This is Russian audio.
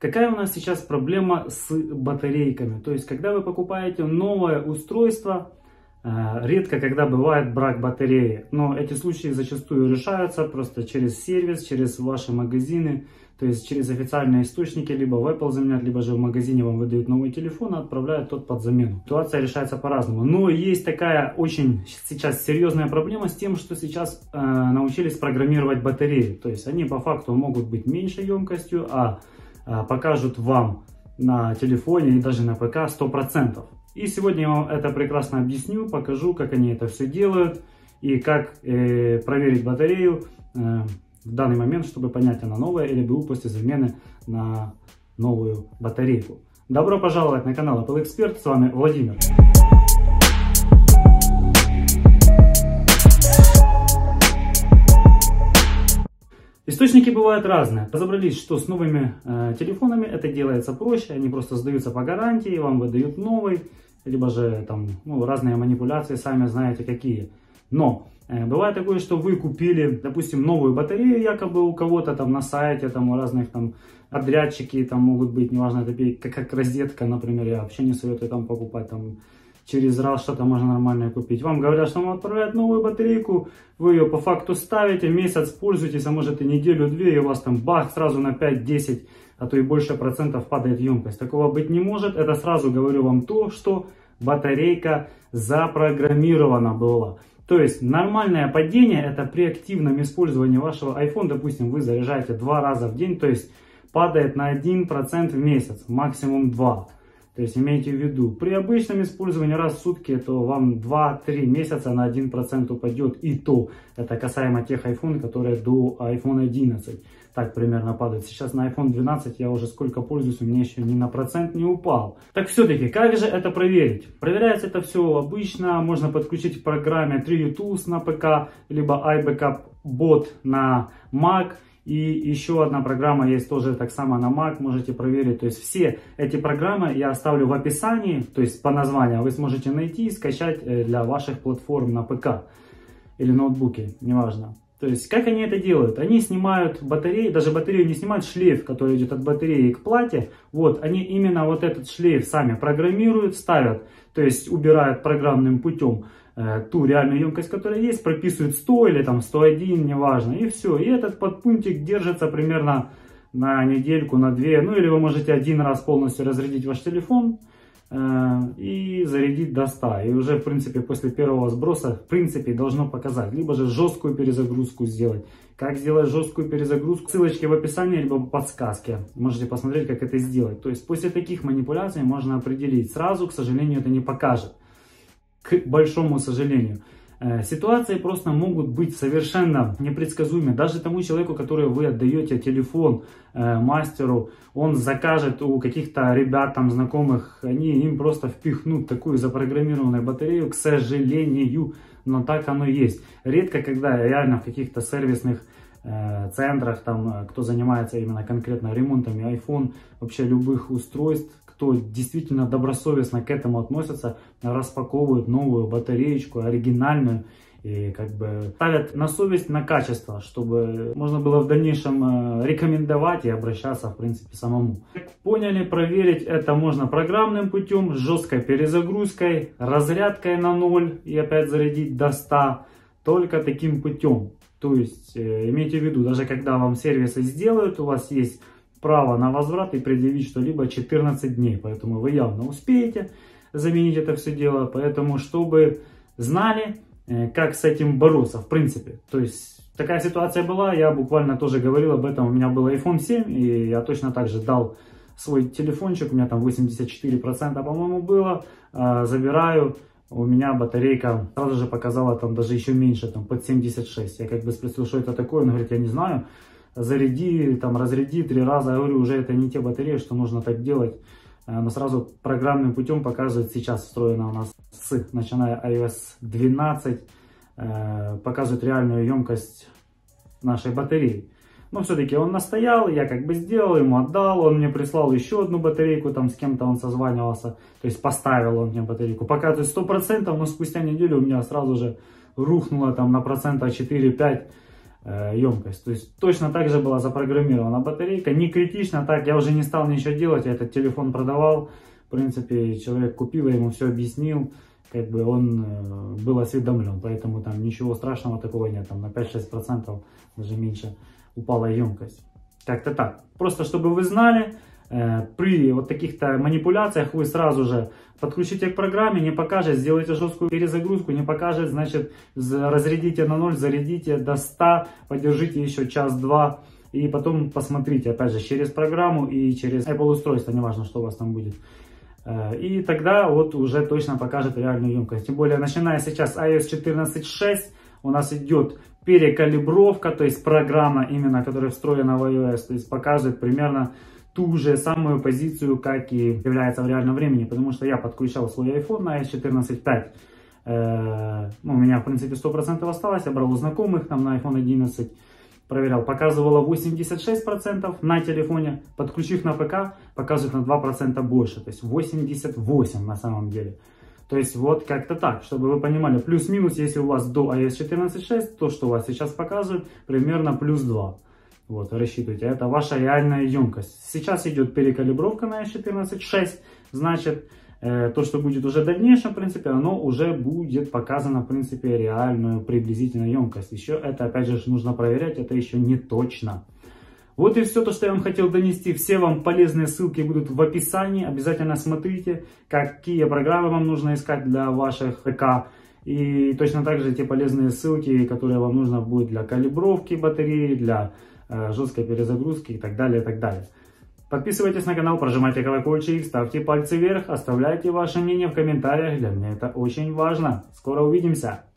Какая у нас сейчас проблема с батарейками? То есть, когда вы покупаете новое устройство, редко когда бывает брак батареи. Но эти случаи зачастую решаются просто через сервис, через ваши магазины, то есть через официальные источники, либо в Apple заменят, либо же в магазине вам выдают новый телефон и отправляют тот под замену. Ситуация решается по-разному. Но есть такая очень сейчас серьезная проблема с тем, что сейчас научились программировать батареи. То есть они по факту могут быть меньше емкостью, а покажут вам на телефоне и даже на ПК 100%. И сегодня я вам это прекрасно объясню, покажу, как они это все делают и как проверить батарею в данный момент, чтобы понять, она новая или БУ после замены на новую батарейку. Добро пожаловать на канал Apple Expert, с вами Владимир. Источники бывают разные. Разобрались, что с новыми телефонами это делается проще, они просто сдаются по гарантии, вам выдают новый, либо же там разные манипуляции, сами знаете какие. Но бывает такое, что вы купили, допустим, новую батарею якобы у кого-то там на сайте, там у разных там подрядчики там могут быть, неважно, это как розетка, например, я вообще не советую там покупать там. Через раз что-то можно нормальное купить. Вам говорят, что вам отправляют новую батарейку, вы ее по факту ставите, месяц пользуетесь, а может и неделю-две, и у вас там бах, сразу на 5-10, а то и больше процентов падает емкость. Такого быть не может. Это сразу говорю вам то, что батарейка запрограммирована была. То есть нормальное падение это при активном использовании вашего iPhone, допустим, вы заряжаете 2 раза в день, то есть падает на 1% в месяц, максимум 2%. То есть имейте в виду, при обычном использовании раз в сутки, то вам 2-3 месяца на 1% упадет. И то, это касаемо тех iPhone, которые до iPhone 11 так примерно падают. Сейчас на iPhone 12 я уже сколько пользуюсь, у меня еще ни на процент не упал. Так все-таки, как же это проверить? Проверяется это все обычно, можно подключить к программе 3U Tools на ПК, либо iBackup Bot на Mac. И еще одна программа есть тоже так само на Mac, можете проверить. То есть все эти программы я оставлю в описании, то есть по названию вы сможете найти и скачать для ваших платформ на ПК или ноутбуке, неважно. То есть как они это делают? Они снимают батареи, даже батарею не снимают, шлейф, который идет от батареи к плате. Вот, они именно вот этот шлейф сами программируют, ставят, то есть убирают программным путем ту реальную емкость, которая есть, прописывают 100 или там 101, неважно, и все. И этот подпунктик держится примерно на недельку, на 2, ну или вы можете один раз полностью разрядить ваш телефон и зарядить до 100. И уже, в принципе, после первого сброса, в принципе, должно показать. Либо же жесткую перезагрузку сделать. Как сделать жесткую перезагрузку? Ссылочки в описании, либо в подсказке. Можете посмотреть, как это сделать. То есть после таких манипуляций можно определить. Сразу, к сожалению, это не покажет. К большому сожалению. Ситуации просто могут быть совершенно непредсказуемы. Даже тому человеку, который вы отдаете телефон мастеру, он закажет у каких-то ребят, там, знакомых, они им просто впихнут такую запрограммированную батарею, к сожалению, но так оно есть. Редко, когда реально в каких-то сервисных центрах, там, кто занимается именно конкретно ремонтами iPhone, вообще любых устройств, кто действительно добросовестно к этому относится, распаковывают новую батареечку, оригинальную, и как бы ставят на совесть, на качество, чтобы можно было в дальнейшем рекомендовать и обращаться, в принципе, самому. Как поняли, проверить это можно программным путем, с жесткой перезагрузкой, разрядкой на 0 и опять зарядить до 100, только таким путем. То есть имейте в виду, даже когда вам сервисы сделают, у вас есть право на возврат и предъявить что-либо 14 дней. Поэтому вы явно успеете заменить это все дело. Поэтому, чтобы знали, как с этим бороться, в принципе. То есть, такая ситуация была, я буквально тоже говорил об этом. У меня был iPhone 7, и я точно так же дал свой телефончик, у меня там 84%, по-моему, было. Забираю, у меня батарейка сразу же показала там даже еще меньше, там под 76. Я как бы спросил, что это такое, он говорит, я не знаю. Заряди, там, разряди 3 раза. Я говорю, уже это не те батареи, что нужно так делать. Но сразу программным путем показывает, сейчас встроено у нас, начиная iOS 12, показывает реальную емкость нашей батареи. Но все-таки он настоял, я как бы сделал, ему отдал, он мне прислал еще одну батарейку, там с кем-то он созванивался, то есть поставил он мне батарейку. Показывает 100%, но спустя неделю у меня сразу же рухнуло там на процента 4-5 емкость. То есть точно так же была запрограммирована батарейка, не критично так, я уже не стал ничего делать, я этот телефон продавал, в принципе, человек купил, я ему все объяснил, как бы он был осведомлен, поэтому там ничего страшного такого нет, там на 5-6%, даже меньше упала емкость. Как-то так. Просто чтобы вы знали, при вот таких-то манипуляциях вы сразу же подключите к программе, не покажет, сделайте жесткую перезагрузку, не покажет, значит разрядите на 0, зарядите до 100, подержите еще час-два и потом посмотрите, опять же, через программу и через Apple устройство, неважно, что у вас там будет. И тогда вот уже точно покажет реальную емкость. Тем более, начиная сейчас iOS 14.6, у нас идет перекалибровка, то есть программа именно, которая встроена в iOS, то есть показывает примерно ту же самую позицию, как и является в реальном времени, потому что я подключал свой iPhone на iOS 14.5, у меня в принципе 100% осталось, я брал у знакомых там на iPhone 11, проверял, показывало 86% на телефоне, подключив на ПК, показывает на 2% больше, то есть 88 на самом деле. То есть вот как-то так, чтобы вы понимали, плюс-минус, если у вас до iOS 14.6, то, что у вас сейчас показывает, примерно плюс 2. Вот, рассчитывайте, это ваша реальная емкость. Сейчас идет перекалибровка на iOS 14.6, значит, то, что будет уже в дальнейшем, в принципе, оно уже будет показано, в принципе, реальную приблизительную емкость. Еще это, опять же, нужно проверять, это еще не точно. Вот и все то, что я вам хотел донести. Все вам полезные ссылки будут в описании. Обязательно смотрите, какие программы вам нужно искать для ваших ПК. И точно так же те полезные ссылки, которые вам нужно будет для калибровки батареи, для жесткой перезагрузки и так далее, и так далее. Подписывайтесь на канал, прожимайте колокольчик, ставьте пальцы вверх, оставляйте ваше мнение в комментариях. Для меня это очень важно. Скоро увидимся!